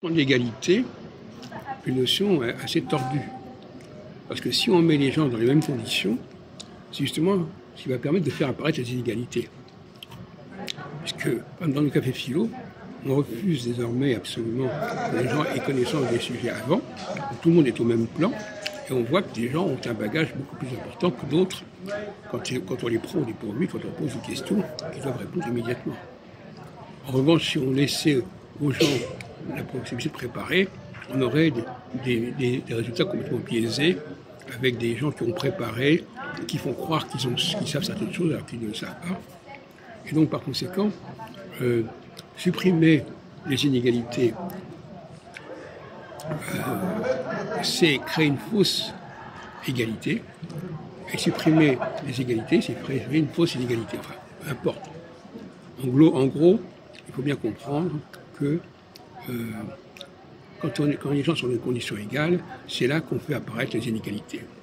L'égalité, une notion assez tordue. Parce que si on met les gens dans les mêmes conditions, c'est justement ce qui va permettre de faire apparaître les inégalités. Puisque, dans le café philo, on refuse désormais absolument que les gens aient connaissance des sujets avant, où tout le monde est au même plan, et on voit que des gens ont un bagage beaucoup plus important que d'autres quand on les prend au dépourvu, quand on pose une question qu'ils doivent répondre immédiatement. En revanche, si on laissait aux gens la possibilité de préparer, on aurait des résultats complètement biaisés, avec des gens qui ont préparé, qui font croire qu'ils savent certaines choses alors qu'ils ne le savent pas. Et donc, par conséquent, supprimer les inégalités, c'est créer une fausse égalité. Et supprimer les égalités, c'est créer une fausse inégalité. Enfin, peu importe. En gros, il faut bien comprendre que quand les gens sont dans des conditions égales, c'est là qu'on fait apparaître les inégalités.